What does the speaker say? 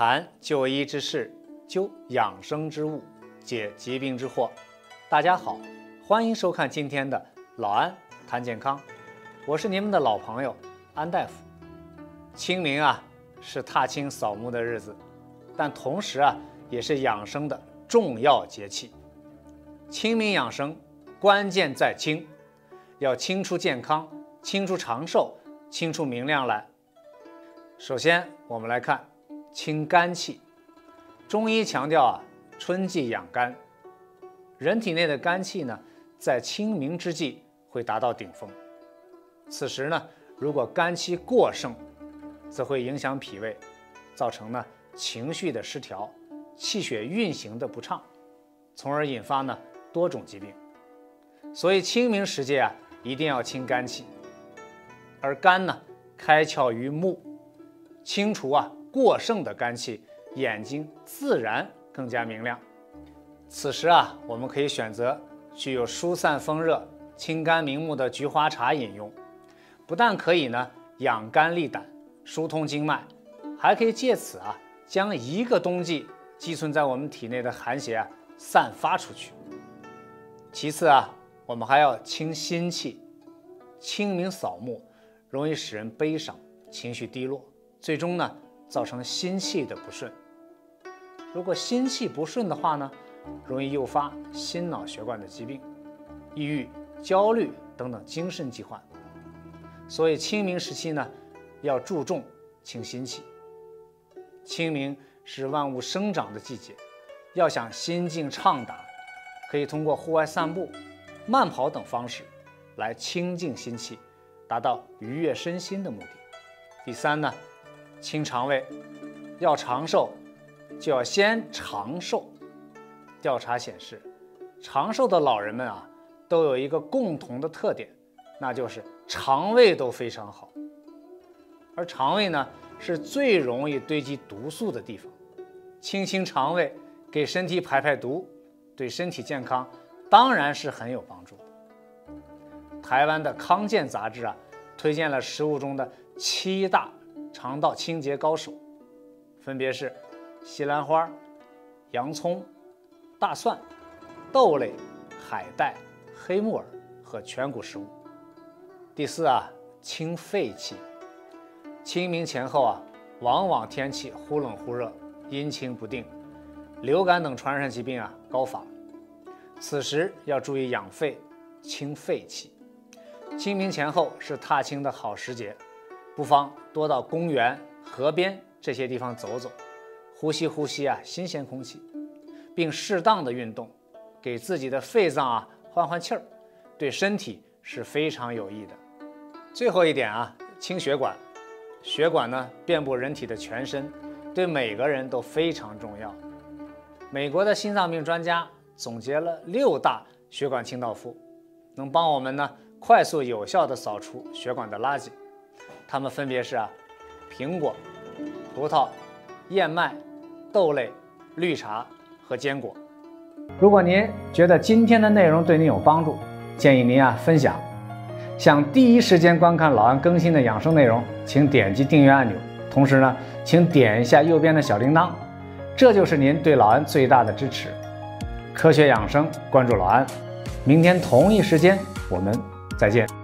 谈就医之事，究养生之物，解疾病之惑。大家好，欢迎收看今天的老安谈健康，我是您们的老朋友安大夫。清明啊，是踏青扫墓的日子，但同时啊，也是养生的重要节气。清明养生关键在清，要清出健康，清出长寿，清出明亮来。首先，我们来看清肝气。中医强调啊，春季养肝。人体内的肝气呢，在清明之际会达到顶峰。此时呢，如果肝气过盛，则会影响脾胃，造成呢情绪的失调，气血运行的不畅，从而引发呢多种疾病。所以清明时节啊，一定要清肝气。而肝呢，开窍于目，清除过盛的肝气，眼睛自然更加明亮。此时啊，我们可以选择具有疏散风热、清肝明目的菊花茶饮用，不但可以呢养肝利胆、疏通经脉，还可以借此将一个冬季积存在我们体内的寒邪散发出去。其次我们还要清心气。清明扫墓容易使人悲伤、情绪低落，最终呢造成心气的不顺。如果心气不顺的话呢，容易诱发心脑血管的疾病、抑郁、焦虑等等精神疾患。所以清明时期呢，要注重清心气。清明是万物生长的季节，要想心境畅达，可以通过户外散步、慢跑等方式来清静心气，达到愉悦身心的目的。第三呢，清肠胃。要长寿，就要先长寿。调查显示，长寿的老人们都有一个共同的特点，那就是肠胃都非常好。而肠胃呢，是最容易堆积毒素的地方。清清肠胃，给身体排排毒，对身体健康当然是很有帮助的。台湾的康健杂志推荐了食物中的7大肠道清洁高手，分别是西兰花、洋葱、大蒜、豆类、海带、黑木耳和全谷食物。第四清肺气。清明前后往往天气忽冷忽热，阴晴不定，流感等传染疾病高发。此时要注意养肺，清肺气。清明前后是踏青的好时节，不妨多到公园、河边这些地方走走，呼吸新鲜空气，并适当的运动，给自己的肺脏换换气儿，对身体是非常有益的。最后一点清血管。血管呢遍布人体的全身，对每个人都非常重要。美国的心脏病专家总结了6大血管清道夫，能帮我们呢快速有效地扫除血管的垃圾。它们分别是苹果、葡萄、燕麦、豆类、绿茶和坚果。如果您觉得今天的内容对您有帮助，建议您分享。想第一时间观看老安更新的养生内容，请点击订阅按钮，同时呢，请点一下右边的小铃铛，这就是您对老安最大的支持。科学养生，关注老安，明天同一时间我们再见。